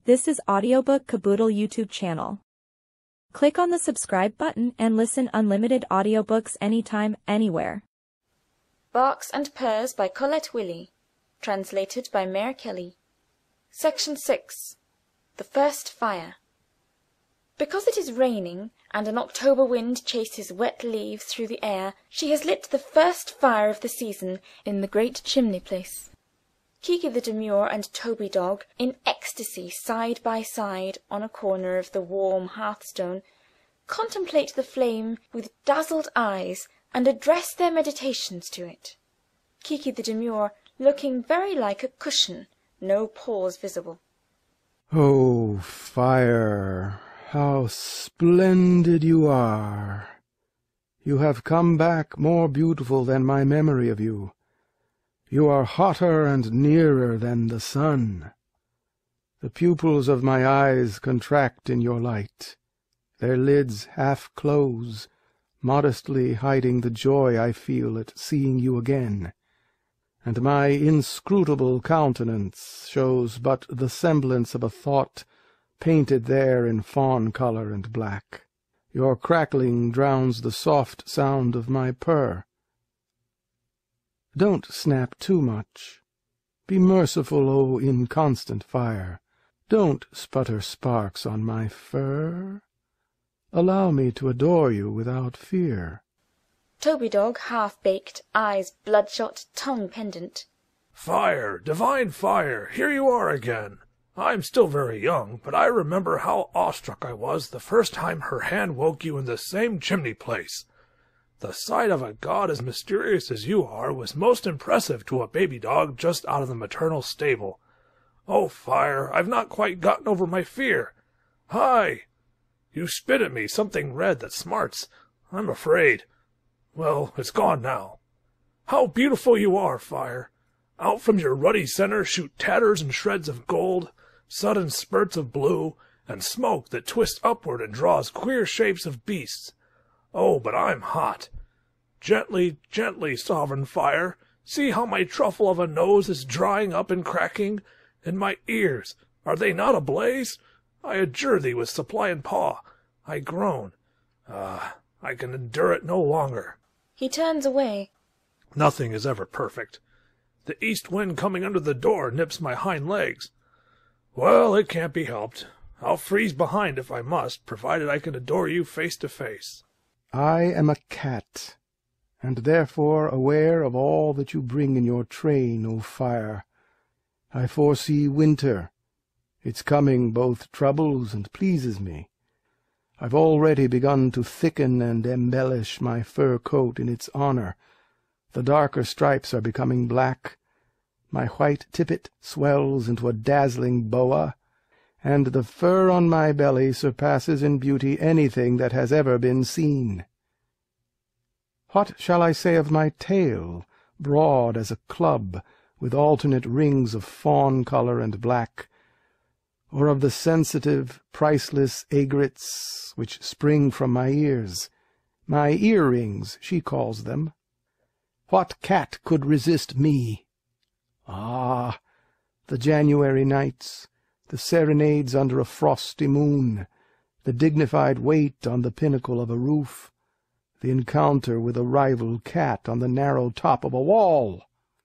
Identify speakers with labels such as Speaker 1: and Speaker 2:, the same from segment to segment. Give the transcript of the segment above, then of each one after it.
Speaker 1: This is Audiobook Caboodle YouTube channel. Click on the subscribe button and listen unlimited audiobooks anytime, anywhere.
Speaker 2: Barks and Purrs by Colette Willy. Translated by Mary Kelly. Section 6. The First Fire. Because it is raining, and an October wind chases wet leaves through the air, she has lit the first fire of the season in the great chimney place. Kiki-the-Demure and Toby-Dog, in ecstasy side by side on a corner of the warm hearthstone, contemplate the flame with dazzled eyes and address their meditations to it. Kiki-the-Demure looking very like a cushion, no pores visible.
Speaker 3: "Oh, fire, how splendid you are! You have come back more beautiful than my memory of you. You are hotter and nearer than the sun. The pupils of my eyes contract in your light. Their lids half close, modestly hiding the joy I feel at seeing you again. And my inscrutable countenance shows but the semblance of a thought painted there in fawn color and black. Your crackling drowns the soft sound of my purr. Don't snap too much. Be merciful, O inconstant fire. Don't sputter sparks on my fur. Allow me to adore you without fear."
Speaker 2: Toby-Dog, half-baked, eyes bloodshot, tongue pendant.
Speaker 4: "Fire, divine fire, here you are again. I'm still very young, but I remember how awestruck I was the first time her hand woke you in the same chimney place. The sight of a god as mysterious as you are was most impressive to a baby dog just out of the maternal stable. Oh, Fire, I've not quite gotten over my fear. Hi! You spit at me something red that smarts. I'm afraid. Well, it's gone now. How beautiful you are, Fire! Out from your ruddy center shoot tatters and shreds of gold, sudden spurts of blue, and smoke that twists upward and draws queer shapes of beasts. Oh, but I'm hot. Gently, gently, sovereign Fire. See how my truffle of a nose is drying up and cracking, and my ears, are they not ablaze? I adjure thee with suppliant paw. I groan. I can endure it no longer."
Speaker 2: He turns away.
Speaker 4: Nothing is ever perfect. The east wind coming under the door nips my hind legs. Well, it can't be helped. I'll freeze behind if I must, provided I can adore you face to face.
Speaker 3: I am a cat, and therefore aware of all that you bring in your train, O fire. I foresee winter. Its coming both troubles and pleases me. I've already begun to thicken and embellish my fur coat in its honor. The darker stripes are becoming black. My white tippet swells into a dazzling boa, and the fur on my belly surpasses in beauty anything that has ever been seen. What shall I say of my tail, broad as a club, with alternate rings of fawn color and black, or of the sensitive, priceless aigrettes which spring from my ears? My ear-rings, she calls them. What cat could resist me? Ah, the January nights, the serenades under a frosty moon, the dignified wait on the pinnacle of a roof, the encounter with a rival cat on the narrow top of a wall.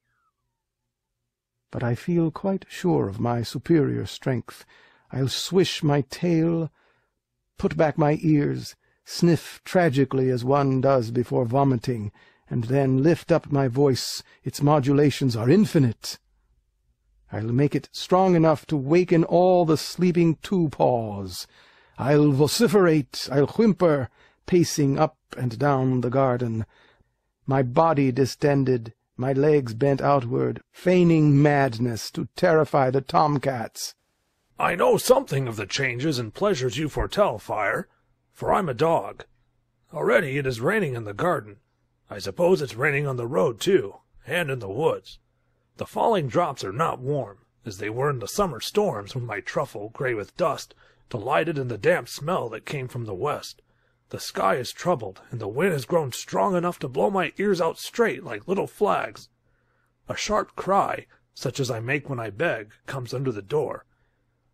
Speaker 3: But I feel quite sure of my superior strength. I'll swish my tail, put back my ears, sniff tragically as one does before vomiting, and then lift up my voice. Its modulations are infinite. I'll make it strong enough to waken all the sleeping two-paws. I'll vociferate, I'll whimper, pacing up and down the garden, my body distended, my legs bent outward, feigning madness to terrify the tomcats.
Speaker 4: I know something of the changes and pleasures you foretell, Fire, for I'm a dog. Already it is raining in the garden. I suppose it's raining on the road, too, and in the woods. The falling drops are not warm, as they were in the summer storms when my truffle, gray with dust, delighted in the damp smell that came from the west. The sky is troubled, and the wind has grown strong enough to blow my ears out straight like little flags. A sharp cry, such as I make when I beg, comes under the door.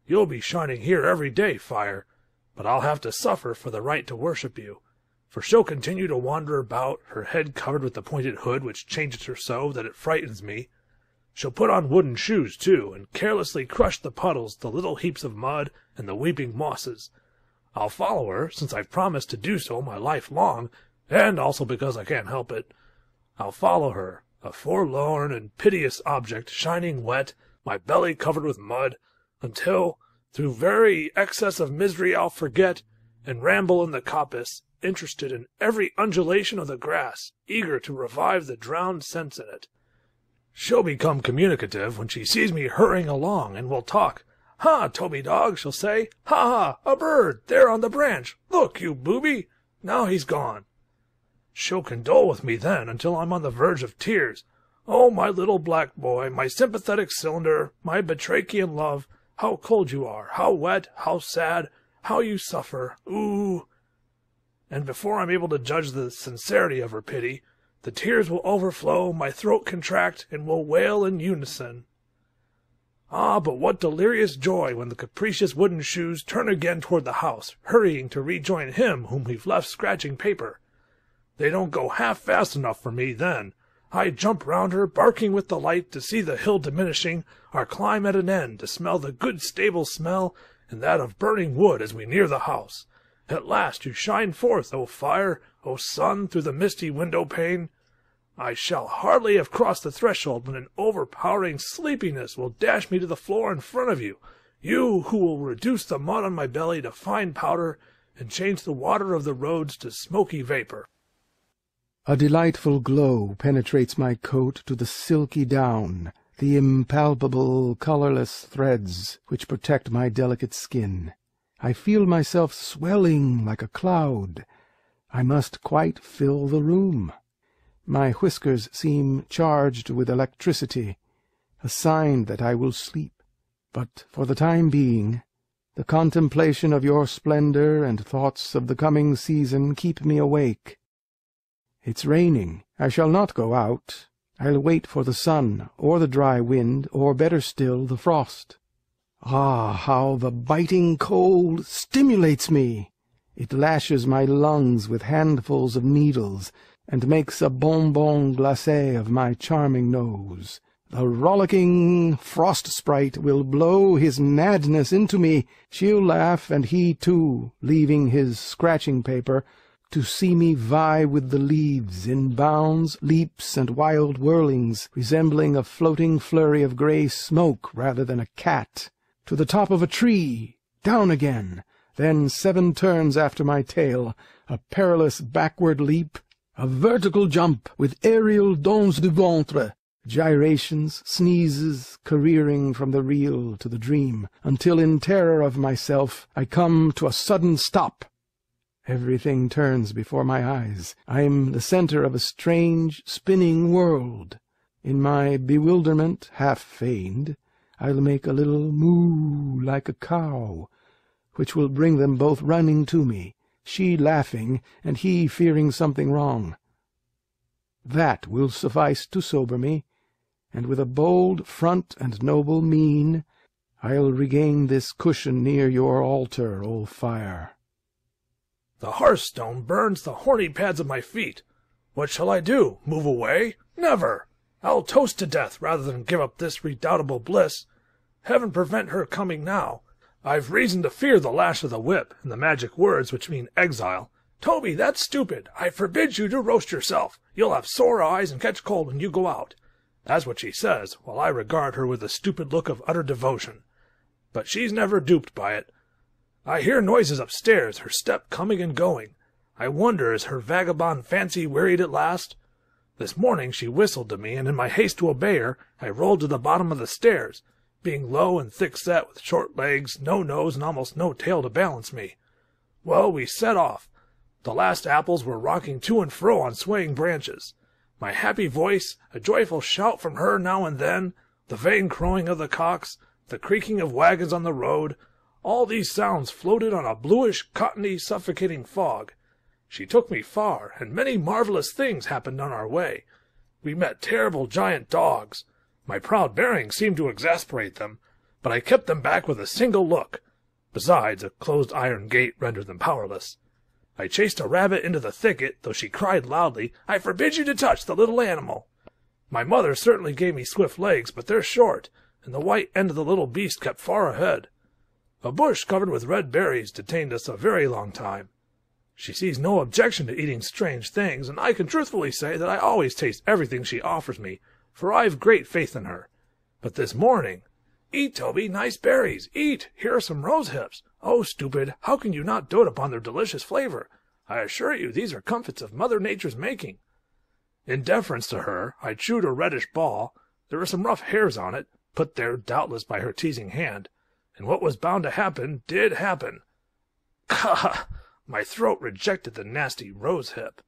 Speaker 4: You'll be shining here every day, Fire, but I'll have to suffer for the right to worship you. For she'll continue to wander about, her head covered with the pointed hood which changes her so that it frightens me. She'll put on wooden shoes, too, and carelessly crush the puddles, the little heaps of mud, and the weeping mosses. I'll follow her, since I've promised to do so my life long, and also because I can't help it. I'll follow her, a forlorn and piteous object, shining wet, my belly covered with mud, until, through very excess of misery, I'll forget, and ramble in the coppice, interested in every undulation of the grass, eager to revive the drowned sense in it. She'll become communicative when she sees me hurrying along, and will talk. "Ha, Toby-Dog," she'll say. "Ha, ha, a bird, there on the branch. Look, you booby. Now he's gone." She'll condole with me then until I'm on the verge of tears. "Oh, my little black boy, my sympathetic cylinder, my batrachian love, how cold you are, how wet, how sad, how you suffer. Ooh." And before I'm able to judge the sincerity of her pity, the tears will overflow, my throat contract, and will wail in unison. Ah, but what delirious joy when the capricious wooden shoes turn again toward the house, hurrying to rejoin him whom we've left scratching paper. They don't go half fast enough for me then. I jump round her, barking with delight to see the hill diminishing, our climb at an end, to smell the good stable smell, and that of burning wood as we near the house. At last you shine forth, O fire, O sun, through the misty window-pane. I shall hardly have crossed the threshold when an overpowering sleepiness will dash me to the floor in front of you, you who will reduce the mud on my belly to fine powder and change the water of the roads to smoky vapor.
Speaker 3: A delightful glow penetrates my coat to the silky down, the impalpable, colorless threads which protect my delicate skin. I feel myself swelling like a cloud. I must quite fill the room. My whiskers seem charged with electricity, a sign that I will sleep. But for the time being, the contemplation of your splendor and thoughts of the coming season keep me awake. It's raining. I shall not go out. I'll wait for the sun, or the dry wind, or better still, the frost. Ah, how the biting cold stimulates me! It lashes my lungs with handfuls of needles, and makes a bonbon glacé of my charming nose. The rollicking frost sprite will blow his madness into me. She'll laugh, and he too, leaving his scratching paper, to see me vie with the leaves in bounds, leaps, and wild whirlings, resembling a floating flurry of grey smoke rather than a cat. To the top of a tree, down again, then 7 turns after my tail, a perilous backward leap, a vertical jump with aerial danse du ventre, gyrations, sneezes, careering from the real to the dream, until in terror of myself I come to a sudden stop. Everything turns before my eyes. I'm the center of a strange, spinning world. In my bewilderment, half feigned, I'll make a little moo like a cow, which will bring them both running to me, she laughing, and he fearing something wrong. That will suffice to sober me, and with a bold front and noble mien, I'll regain this cushion near your altar, O fire.
Speaker 4: The hearthstone burns the horny pads of my feet. What shall I do? Move away? Never! I'll toast to death rather than give up this redoubtable bliss. Heaven prevent her coming now. I've reason to fear the lash of the whip, and the magic words which mean exile. Toby, that's stupid. I forbid you to roast yourself. You'll have sore eyes and catch cold when you go out. That's what she says, while I regard her with a stupid look of utter devotion. But she's never duped by it. I hear noises upstairs, her step coming and going. I wonder, is her vagabond fancy wearied at last? This morning she whistled to me, and in my haste to obey her, I rolled to the bottom of the stairs, being low and thick-set, with short legs, no nose, and almost no tail to balance me. Well, we set off. The last apples were rocking to and fro on swaying branches. My happy voice, a joyful shout from her now and then, the vain crowing of the cocks, the creaking of wagons on the road, all these sounds floated on a bluish, cottony, suffocating fog. She took me far, and many marvelous things happened on our way. We met terrible giant dogs. My proud bearing seemed to exasperate them, but I kept them back with a single look. Besides, a closed iron gate rendered them powerless. I chased a rabbit into the thicket, though she cried loudly, "I forbid you to touch the little animal." My mother certainly gave me swift legs, but they're short, and the white end of the little beast kept far ahead. A bush covered with red berries detained us a very long time. She sees no objection to eating strange things, and I can truthfully say that I always taste everything she offers me, for I've great faith in her. But this morning— "Eat, Toby, nice berries, eat! Here are some rosehips. Oh, stupid, how can you not dote upon their delicious flavor? I assure you these are comfits of Mother Nature's making." In deference to her, I chewed a reddish ball. There were some rough hairs on it, put there doubtless by her teasing hand, and what was bound to happen did happen. Gah! My throat rejected the nasty rosehip.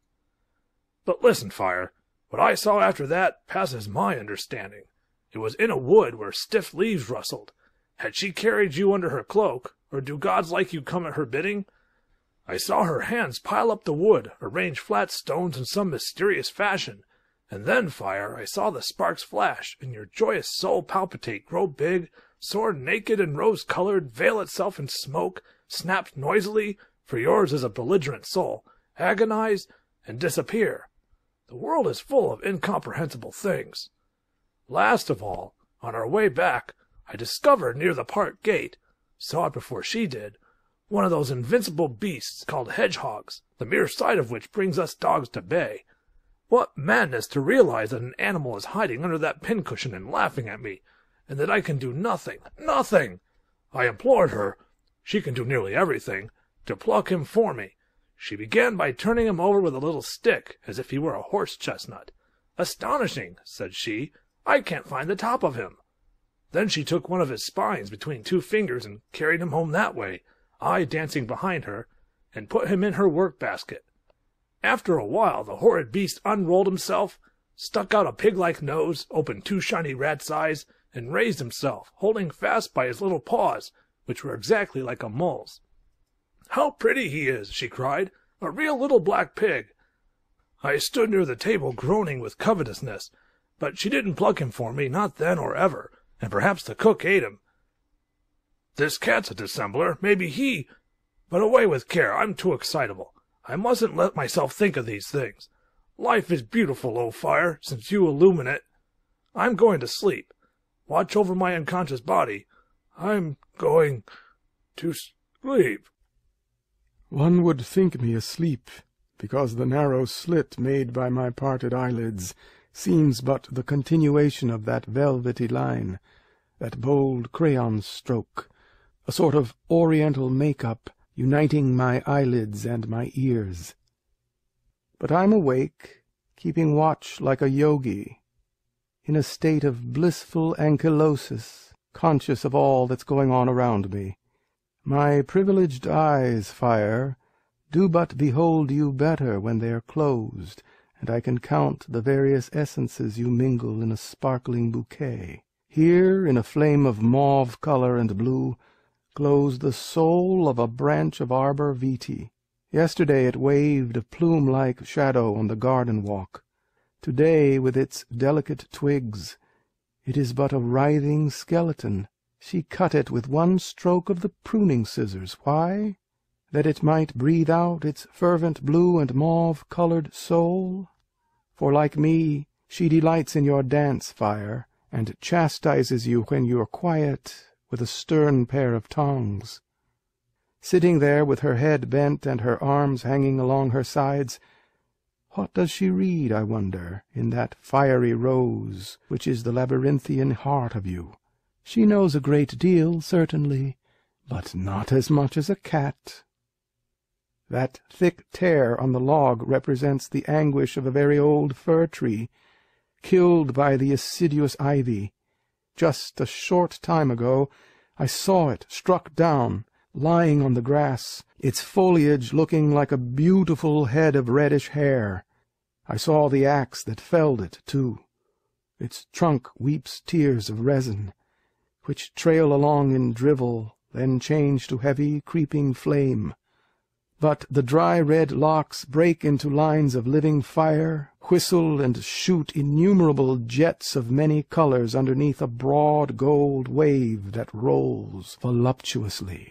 Speaker 4: But listen, Fire, what I saw after that passes my understanding. It was in a wood where stiff leaves rustled. Had she carried you under her cloak, or do gods like you come at her bidding? I saw her hands pile up the wood, arrange flat stones in some mysterious fashion, and then, Fire, I saw the sparks flash, and your joyous soul palpitate, grow big, soar naked and rose-colored, veil itself in smoke, snap noisily, for yours is a belligerent soul, agonize, and disappear. The world is full of incomprehensible things. Last of all, on our way back, I discovered near the park gate, saw it before she did, one of those invincible beasts called hedgehogs, the mere sight of which brings us dogs to bay. What madness to realize that an animal is hiding under that pincushion and laughing at me, and that I can do nothing, nothing! I implored her— she can do nearly everything— to pluck him for me. She began by turning him over with a little stick, as if he were a horse-chestnut. "Astonishing," said she, "I can't find the top of him." Then she took one of his spines between two fingers and carried him home that way, I dancing behind her, and put him in her work-basket. After a while the horrid beast unrolled himself, stuck out a pig-like nose, opened two shiny rat's eyes, and raised himself, holding fast by his little paws, which were exactly like a mole's. "How pretty he is!" she cried. "A real little black pig." I stood near the table groaning with covetousness, but she didn't pluck him for me, not then or ever, and perhaps the cook ate him. This cat's a dissembler, maybe he— But away with care, I'm too excitable. I mustn't let myself think of these things. Life is beautiful, O Fire, since you illumine it. I'm going to sleep. Watch over my unconscious body. I'm going to sleep.
Speaker 3: One would think me asleep, because the narrow slit made by my parted eyelids seems but the continuation of that velvety line, that bold crayon stroke, a sort of oriental make-up uniting my eyelids and my ears. But I'm awake, keeping watch like a yogi, in a state of blissful ankylosis, conscious of all that's going on around me. My privileged eyes, Fire, do but behold you better when they are closed, and I can count the various essences you mingle in a sparkling bouquet. Here, in a flame of mauve color and blue, glows the soul of a branch of arbor vitae. Yesterday it waved a plume-like shadow on the garden walk. Today, with its delicate twigs, it is but a writhing skeleton. She cut it with one stroke of the pruning scissors. Why? That it might breathe out its fervent blue and mauve-colored soul? For, like me, she delights in your dance, Fire, and chastises you when you're quiet with a stern pair of tongs. Sitting there with her head bent and her arms hanging along her sides, what does she read, I wonder, in that fiery rose which is the labyrinthian heart of you? She knows a great deal, certainly, but not as much as a cat. That thick tear on the log represents the anguish of a very old fir-tree, killed by the assiduous ivy. Just a short time ago I saw it struck down, lying on the grass, its foliage looking like a beautiful head of reddish hair. I saw the axe that felled it, too. Its trunk weeps tears of resin, which trail along in drivel, then change to heavy, creeping flame. But the dry red locks break into lines of living fire whistle and shoot innumerable jets of many colors underneath a broad gold wave that rolls voluptuously.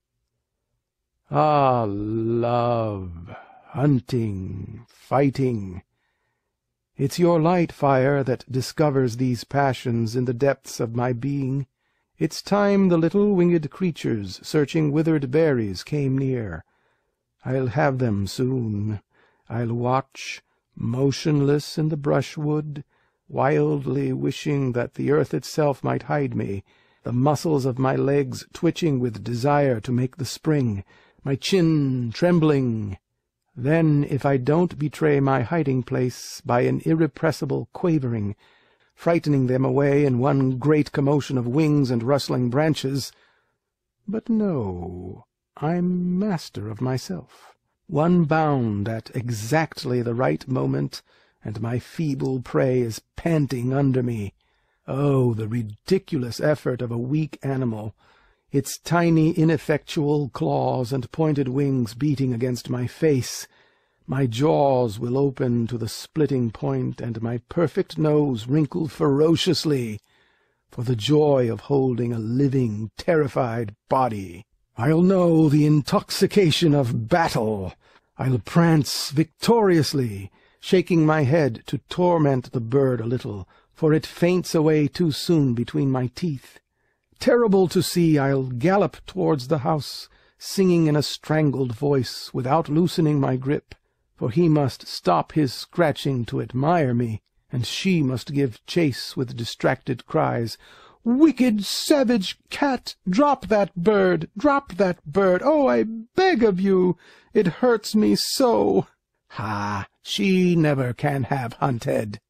Speaker 3: Ah, love, hunting, fighting! It's your light, fire, that discovers these passions in the depths of my being. It's time the little winged creatures searching withered berries came near. I'll have them soon. I'll watch, motionless in the brushwood, wildly wishing that the earth itself might hide me, the muscles of my legs twitching with desire to make the spring, my chin trembling. Then, if I don't betray my hiding-place by an irrepressible quavering, frightening them away in one great commotion of wings and rustling branches. But no, I'm master of myself. One bound at exactly the right moment, and my feeble prey is panting under me. Oh, the ridiculous effort of a weak animal, its tiny ineffectual claws and pointed wings beating against my face. My jaws will open to the splitting point, and my perfect nose wrinkle ferociously, for the joy of holding a living, terrified body. I'll know the intoxication of battle. I'll prance victoriously, shaking my head to torment the bird a little, for it faints away too soon between my teeth. Terrible to see, I'll gallop towards the house, singing in a strangled voice, without loosening my grip, for he must stop his scratching to admire me, and she must give chase with distracted cries. "Wicked, savage cat! Drop that bird! Drop that bird! Oh, I beg of you! It hurts me so!" Ha! She never can have hunted.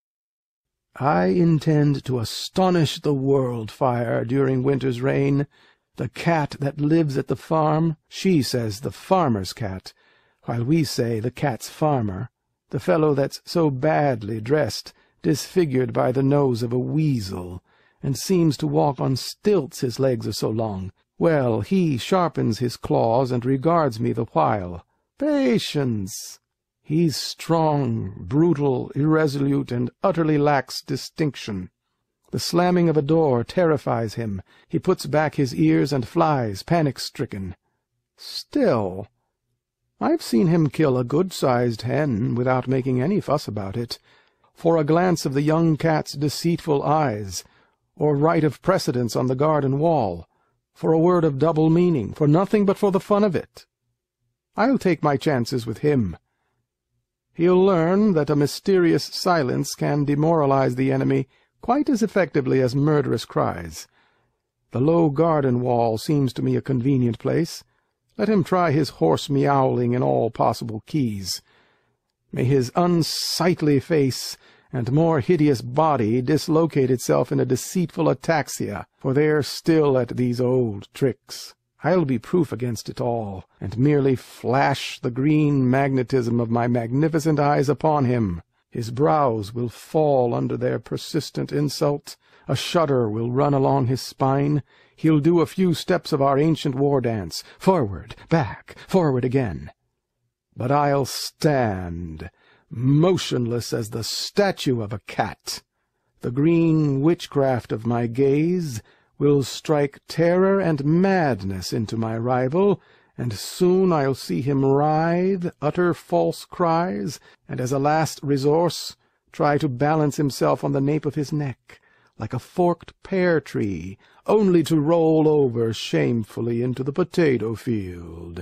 Speaker 3: I intend to astonish the world, Fire, during winter's reign. The cat that lives at the farm, she says the farmer's cat, while we say the cat's farmer, the fellow that's so badly dressed, disfigured by the nose of a weasel, and seems to walk on stilts, his legs are so long. Well, he sharpens his claws and regards me the while. Patience! He's strong, brutal, irresolute, and utterly lacks distinction. The slamming of a door terrifies him. He puts back his ears and flies, panic-stricken. Still, I've seen him kill a good-sized hen without making any fuss about it, for a glance of the young cat's deceitful eyes, or right of precedence on the garden wall, for a word of double meaning, for nothing but for the fun of it. I'll take my chances with him. He'll learn that a mysterious silence can demoralize the enemy quite as effectively as murderous cries. The low garden wall seems to me a convenient place. Let him try his hoarse meowling in all possible keys. May his unsightly face and more hideous body dislocate itself in a deceitful ataxia, for they're still at these old tricks. I'll be proof against it all, and merely flash the green magnetism of my magnificent eyes upon him. His brows will fall under their persistent insult, a shudder will run along his spine, he'll do a few steps of our ancient war-dance, forward, back, forward again. But I'll stand, motionless as the statue of a cat. The green witchcraft of my gaze will strike terror and madness into my rival, and soon I'll see him writhe, utter false cries, and as a last resource try to balance himself on the nape of his neck, like a forked pear-tree, only to roll over shamefully into the potato-field.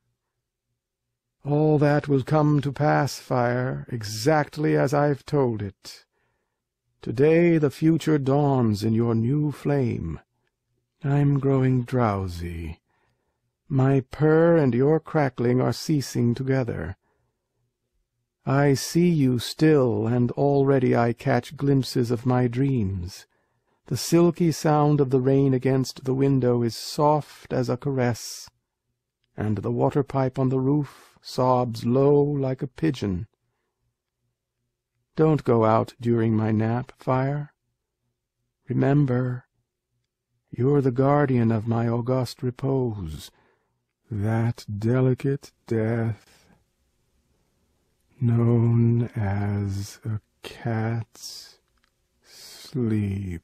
Speaker 3: All that will come to pass, Fire, exactly as I've told it. Today the future dawns in your new flame. I'm growing drowsy. My purr and your crackling are ceasing together. I see you still, and already I catch glimpses of my dreams. The silky sound of the rain against the window is soft as a caress, and the water-pipe on the roof sobs low like a pigeon. Don't go out during my nap, Fire. Remember, you're the guardian of my august repose, that delicate death. known as a cat's sleep.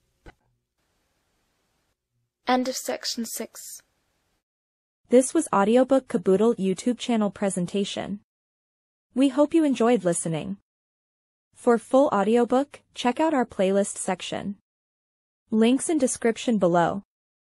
Speaker 2: End of section 6.
Speaker 1: This was Audiobook Caboodle YouTube channel presentation. We hope you enjoyed listening. For full audiobook, check out our playlist section. Links in description below.